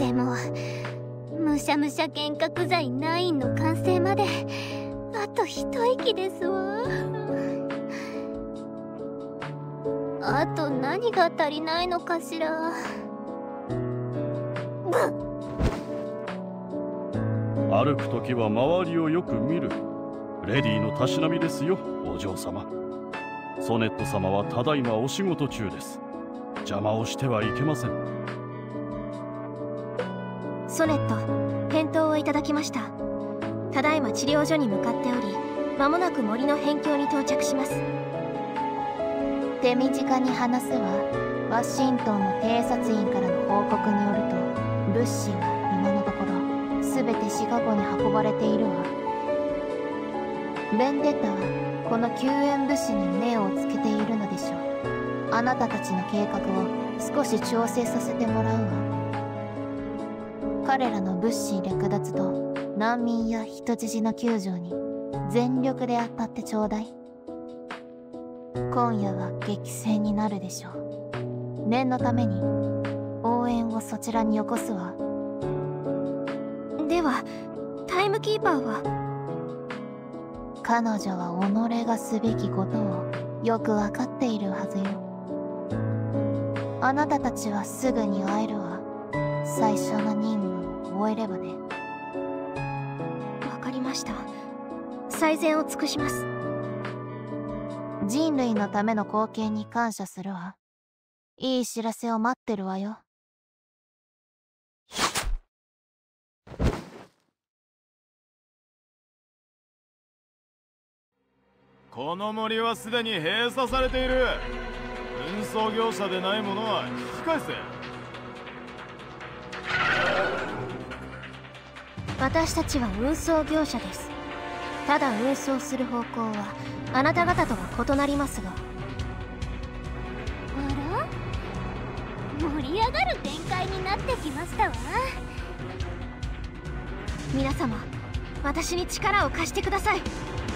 でもむしゃむしゃ幻覚剤9の完成まであと一息ですわ。あと何が足りないのかしら。 歩くときは周りをよく見る。レディのたしなみですよ、お嬢様。ソネット様はただいまお仕事中です。邪魔をしてはいけません。 ソネット、返答をいただきました。ただいま治療所に向かっており、間もなく森の辺境に到着します。 手短に話すわ。ワシントンの偵察員からの報告によると、物資は今のところ全てシカゴに運ばれているわ。ベンデッタはこの救援物資に目をつけているのでしょう。あなたたちの計画を少し調整させてもらうわ。彼らの物資略奪と難民や人質の救助に全力で当たってちょうだい。今夜は激戦になるでしょう。念のために応援をそちらによこすわ。 ではタイムキーパーは？ 彼女は己がすべきことをよく分かっているはずよ。あなたたちはすぐに会えるわ。最初の任務を終えればね。 わかりました。最善を尽くします。 人類のための貢献に感謝するわ。いい知らせを待ってるわよ。 この森はすでに閉鎖されている。運送業者でないものは引き返せ。 私たちは運送業者です。ただ運送する方向はあなた方とは異なりますが。 あら？盛り上がる展開になってきましたわ。 皆様、私に力を貸してください。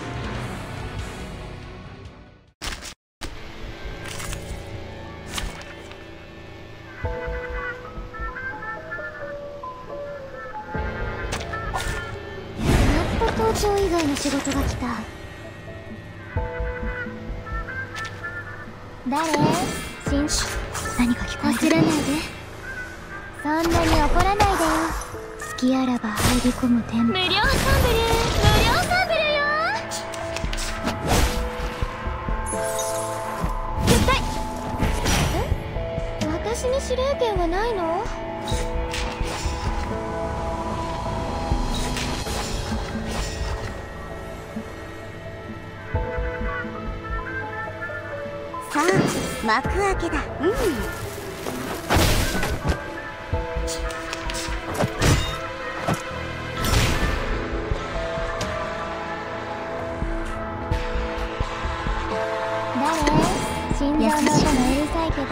盗聴以外の仕事が来た。誰？新種。何か聞こえてる？忘れないで。そんなに怒らないでよ。隙あらば入り込むテンポ。無料サンブル、無料サンブルよ。絶対。私に指令権はないの？さあ、幕開けだ。誰？心臓の音がうるさいけど。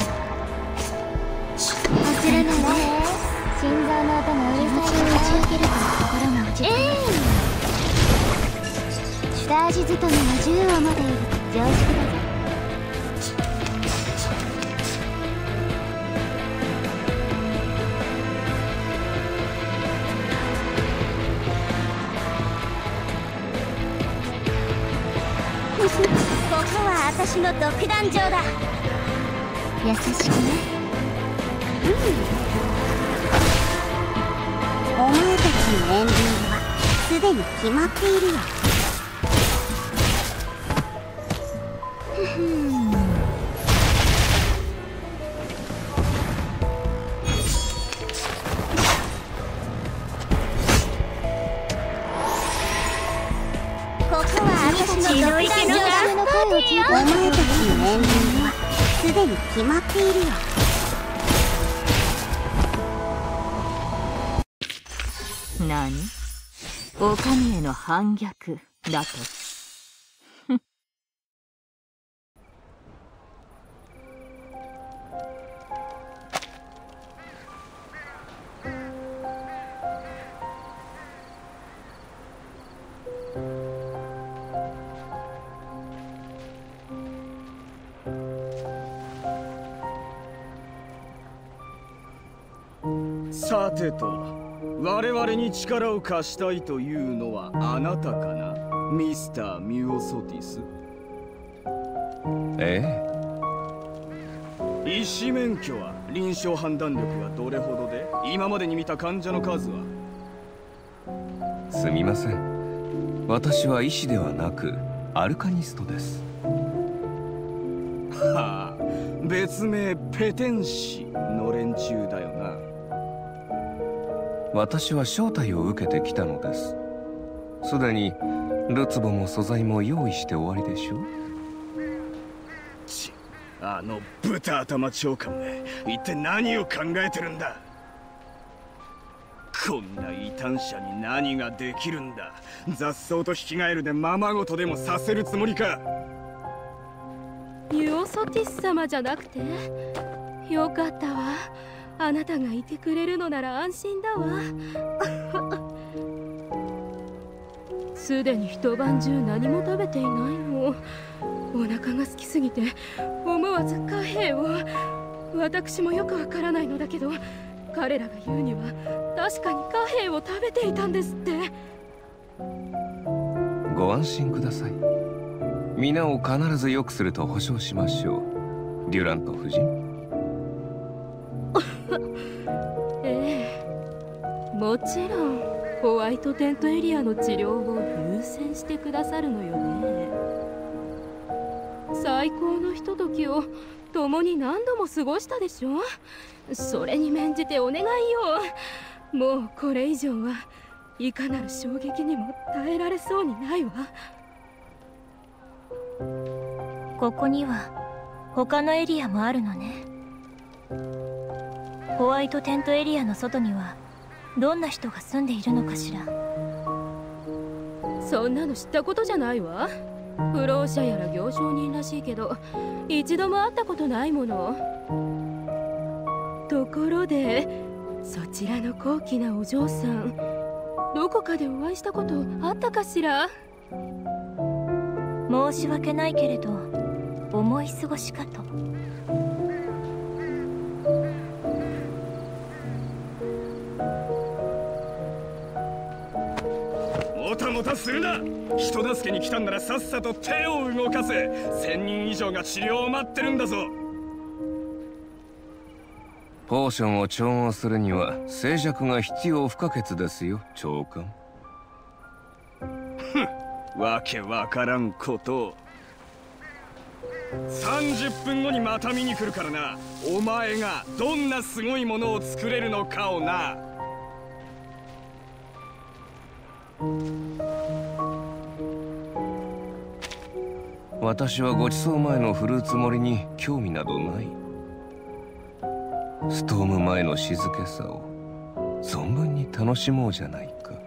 忘れないで。心臓の音がうるさいけど。打ち上げるから心が落ち着く。下味勤めは銃を持ている。常識だぞ。ここは私の独壇場だ。優しくね。お前たちのエンディングはすでに決まっているよ。ここは私の独壇場だ。お前たちのエンディングはすでに決まっているよ。 何？お上への反逆だと？ シさてと、我々に力を貸したいというのはあなたかな、ミスター・ミュオソティス。 え医師免許は臨床判断力がどれほどで、今までに見た患者の数は？ すみません。私は医師ではなくアルカニストです。 はあ、別名ペテン師の連中だよな。 私は招待を受けてきたのです。すでにルツボも素材も用意して終わりでしょ。 あの豚頭長官め、一体何を考えてるんだ。こんな異端者に何ができるんだ。雑草と引き換えるでままごとでもさせるつもりか。 ミュオソティス様じゃなくてよかったわ。あなたがいてくれるのなら安心だわ。すでに一晩中何も食べていないの。お腹が空きすぎて思わず貨幣を。私もよくわからないのだけど、彼らが言うには確かに貨幣を食べていたんですって。 ご安心ください。皆を必ず良くすると保証しましょう、デュラント夫人。 ええ、もちろんホワイトテントエリアの治療を優先してくださるのよね。最高のひとときを共に何度も過ごしたでしょ。それに免じてお願いよ。もうこれ以上はいかなる衝撃にも耐えられそうにないわ。 ここには他のエリアもあるのね。ホワイトテントエリアの外にはどんな人が住んでいるのかしら。 そんなの知ったことじゃないわ。不老者やら行商人らしいけど一度も会ったことないもの。ところでそちらの高貴なお嬢さん、どこかでお会いしたことあったかしら。 申し訳ないけれど思い過ごしかと。 もたもたするな。人助けに来たんならさっさと手を動かせ。1000人以上が治療を待ってるんだぞ。 ポーションを調合するには静寂が必要不可欠ですよ、長官。 わけわからんことを。30分後にまた見に来るからな。お前がどんなすごいものを作れるのかをな。 私はごちそう前のフルーツ盛りに興味などない。ストーム前の静けさを存分に楽しもうじゃないか。